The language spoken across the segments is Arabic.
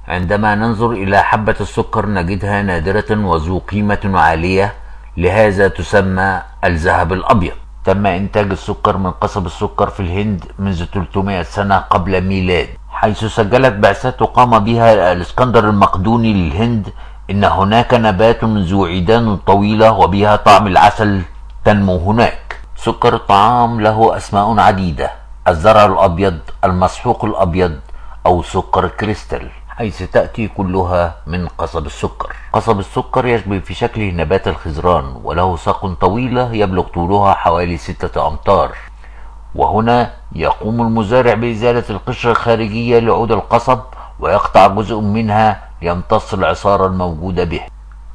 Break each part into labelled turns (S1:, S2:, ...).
S1: عندما ننظر إلى حبة السكر نجدها نادرة وذو قيمة عالية، لهذا تسمى الذهب الأبيض. تم إنتاج السكر من قصب السكر في الهند منذ 300 سنة قبل ميلاد، حيث سجلت بعثات قام بها الإسكندر المقدوني للهند إن هناك نبات ذو عيدان طويلة وبها طعم العسل تنمو هناك. سكر الطعام له أسماء عديدة: الزرع الأبيض، المسحوق الأبيض، أو سكر كريستال، حيث تأتي كلها من قصب السكر. قصب السكر يشبه في شكله نبات الخزران، وله ساق طويلة يبلغ طولها حوالي 6 أمتار. وهنا يقوم المزارع بإزالة القشرة الخارجية لعود القصب ويقطع جزء منها ليمتص العصارة الموجودة به.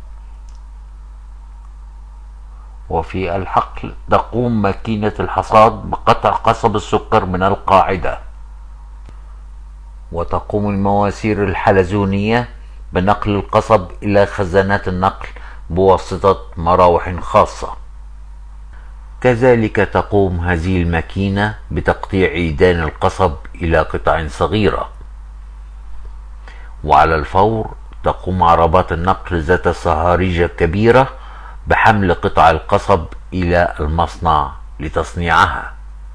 S1: وفي الحقل تقوم ماكينة الحصاد بقطع قصب السكر من القاعدة، وتقوم المواسير الحلزونية بنقل القصب إلى خزانات النقل بواسطة مراوح خاصة. كذلك تقوم هذه الماكينة بتقطيع عيدان القصب إلى قطع صغيرة. وعلى الفور تقوم عربات النقل ذات صهاريج كبيرة بحمل قطع القصب إلى المصنع لتصنيعها.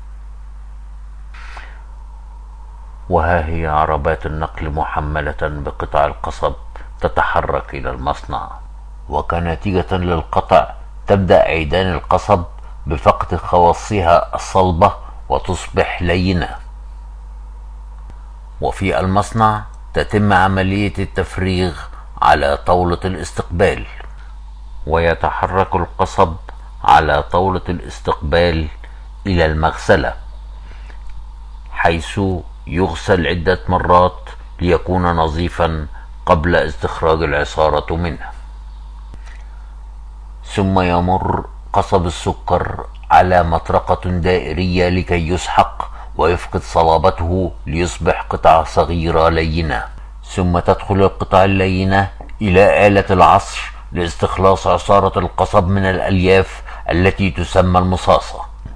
S1: وها هي عربات النقل محملة بقطع القصب تتحرك إلى المصنع، وكنتيجة للقطع تبدأ عيدان القصب بفقد خواصها الصلبة وتصبح لينة. وفي المصنع تتم عملية التفريغ على طاولة الاستقبال، ويتحرك القصب على طاولة الاستقبال إلى المغسلة، حيث يغسل عدة مرات ليكون نظيفا قبل استخراج العصارة منه. ثم يمر قصب السكر على مطرقة دائرية لكي يسحق ويفقد صلابته ليصبح قطعة صغيرة لينة. ثم تدخل القطع اللينة إلى آلة العصر لاستخلاص عصارة القصب من الألياف التي تسمى المصاصة.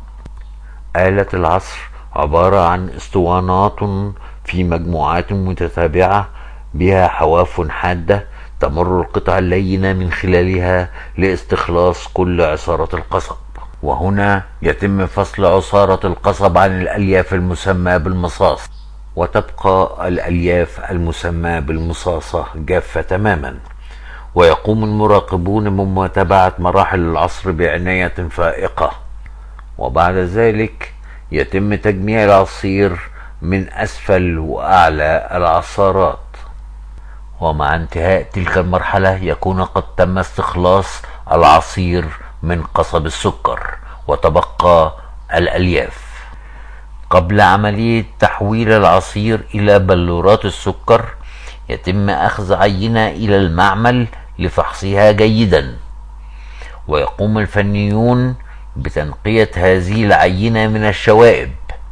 S1: آلة العصر عبارة عن اسطوانات في مجموعات متتابعة بها حواف حادة تمر القطع اللينة من خلالها لاستخلاص كل عصارة القصب. وهنا يتم فصل عصارة القصب عن الألياف المسمى بالمصاص، وتبقى الألياف المسمى بالمصاصة جافة تماما. ويقوم المراقبون بمتابعة مراحل العصر بعناية فائقة. وبعد ذلك يتم تجميع العصير من أسفل وأعلى العصارات. ومع انتهاء تلك المرحلة يكون قد تم استخلاص العصير من قصب السكر وتبقى الألياف. قبل عملية تحويل العصير إلى بلورات السكر يتم أخذ عينة إلى المعمل لفحصها جيدا، ويقوم الفنيون بتنقية هذه العينة من الشوائب،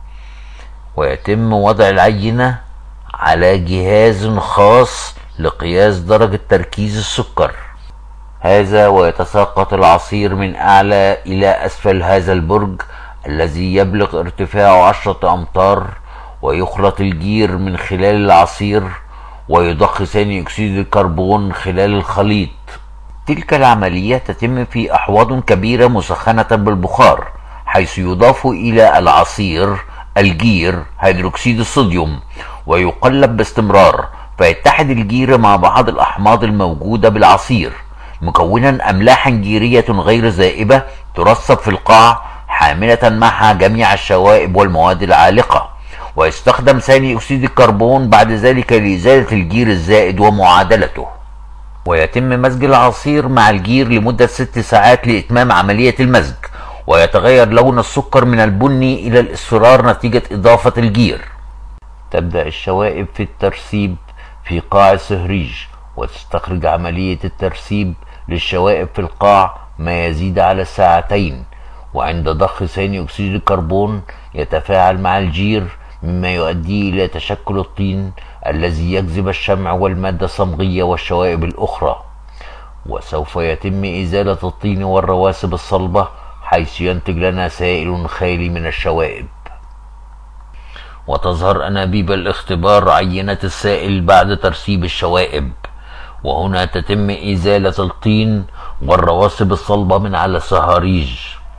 S1: ويتم وضع العينة على جهاز خاص لقياس درجة تركيز السكر هذا، ويتساقط العصير من أعلى إلى أسفل هذا البرج الذي يبلغ ارتفاعه 10 أمتار، ويخلط الجير من خلال العصير ويضخ ثاني أكسيد الكربون خلال الخليط. تلك العملية تتم في أحواض كبيرة مسخنة بالبخار، حيث يضاف إلى العصير الجير هيدروكسيد الصوديوم ويقلب باستمرار، فيتحد الجير مع بعض الأحماض الموجودة بالعصير مكونا أملاحا جيرية غير ذائبة ترسب في القاع حاملة معها جميع الشوائب والمواد العالقة. ويستخدم ثاني أكسيد الكربون بعد ذلك لإزالة الجير الزائد ومعادلته. ويتم مزج العصير مع الجير لمدة 6 ساعات لإتمام عملية المزج، ويتغير لون السكر من البني إلى الإصفرار نتيجة إضافة الجير. تبدأ الشوائب في الترسيب في قاع السهريج، وتستخرج عملية الترسيب للشوائب في القاع ما يزيد على 2 ساعات، وعند ضخ ثاني أكسيد الكربون يتفاعل مع الجير مما يؤدي إلى تشكل الطين الذي يجذب الشمع والمادة الصمغية والشوائب الأخرى. وسوف يتم إزالة الطين والرواسب الصلبة حيث ينتج لنا سائل خالي من الشوائب. وتظهر أنابيب الاختبار عينة السائل بعد ترسيب الشوائب، وهنا تتم إزالة الطين والرواسب الصلبة من على الصهاريج،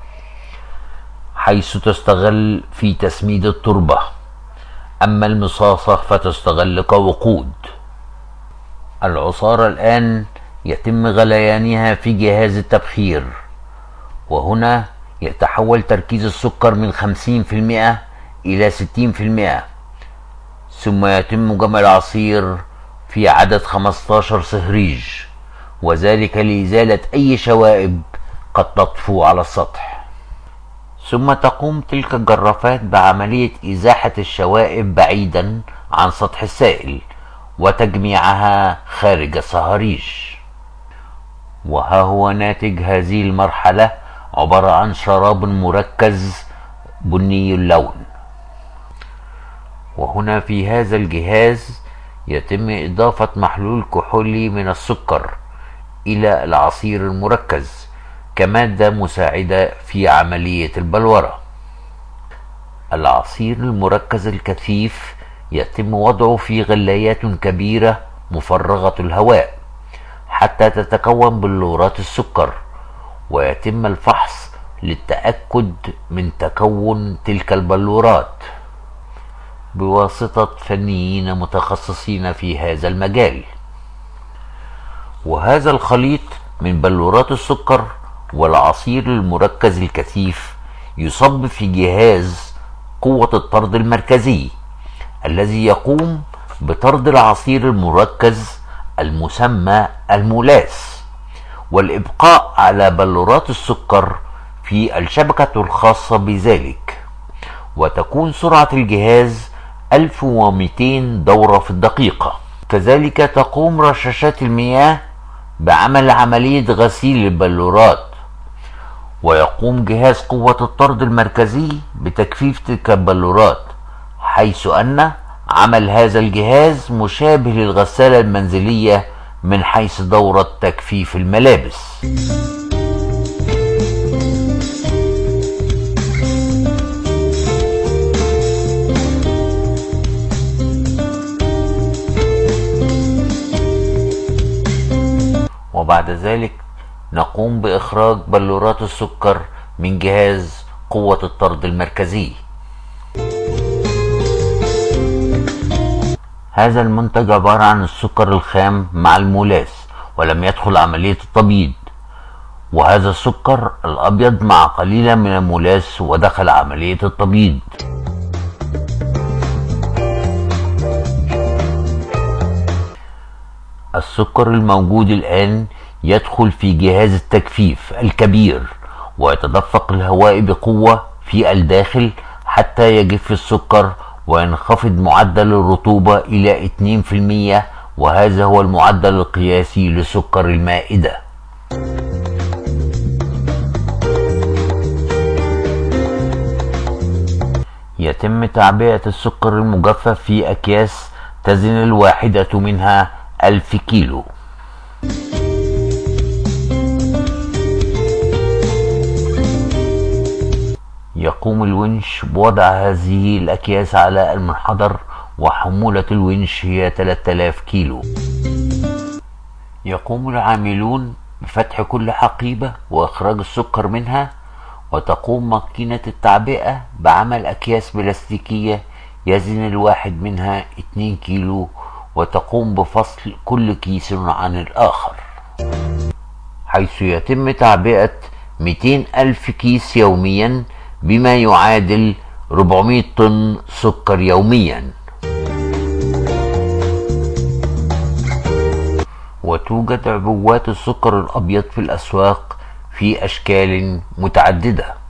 S1: حيث تستغل في تسميد التربة. أما المصاصة فتستغل كوقود. العصارة الآن يتم غليانها في جهاز التبخير، وهنا يتحول تركيز السكر من 50% إلى 60%، ثم يتم جمع العصير في عدد 15 صهريج، وذلك لإزالة أي شوائب قد تطفو على السطح. ثم تقوم تلك الجرافات بعملية إزاحة الشوائب بعيدا عن سطح السائل وتجميعها خارج الصهاريج. وها هو ناتج هذه المرحلة، عبارة عن شراب مركز بني اللون. وهنا في هذا الجهاز يتم إضافة محلول كحولي من السكر إلى العصير المركز كمادة مساعدة في عملية البلورة. العصير المركز الكثيف يتم وضعه في غلايات كبيرة مفرغة الهواء حتى تتكون بلورات السكر، ويتم الفحص للتأكد من تكون تلك البلورات بواسطة فنيين متخصصين في هذا المجال. وهذا الخليط من بلورات السكر والعصير المركز الكثيف يصب في جهاز قوة الطرد المركزي الذي يقوم بطرد العصير المركز المسمى المولاس، والإبقاء على بلورات السكر في الشبكة الخاصة بذلك، وتكون سرعة الجهاز 1200 دورة في الدقيقة. كذلك تقوم رشاشات المياه بعمل عملية غسيل البلورات، ويقوم جهاز قوة الطرد المركزي بتجفيف تلك البلورات، حيث أن عمل هذا الجهاز مشابه للغسالة المنزلية من حيث دورة تجفيف الملابس. وبعد ذلك نقوم بإخراج بلورات السكر من جهاز قوة الطرد المركزي. هذا المنتج عبارة عن السكر الخام مع المولاس، ولم يدخل عملية التبييض، وهذا السكر الأبيض مع قليلا من المولاس ودخل عملية التبييض. السكر الموجود الآن يدخل في جهاز التجفيف الكبير، ويتدفق الهواء بقوة في الداخل حتى يجف السكر وينخفض معدل الرطوبة إلى 2%، وهذا هو المعدل القياسي لسكر المائدة. يتم تعبئة السكر المجفف في أكياس تزن الواحدة منها 1000 كيلو. يقوم الونش بوضع هذه الأكياس على المنحدر، وحمولة الونش هي 3000 كيلو. يقوم العاملون بفتح كل حقيبة وإخراج السكر منها، وتقوم ماكينة التعبئة بعمل أكياس بلاستيكية يزن الواحد منها 2 كيلو، وتقوم بفصل كل كيس عن الآخر، حيث يتم تعبئة 200,000 كيس يوميا، بما يعادل 400 طن سكر يوميا. وتوجد عبوات السكر الأبيض في الأسواق في أشكال متعددة.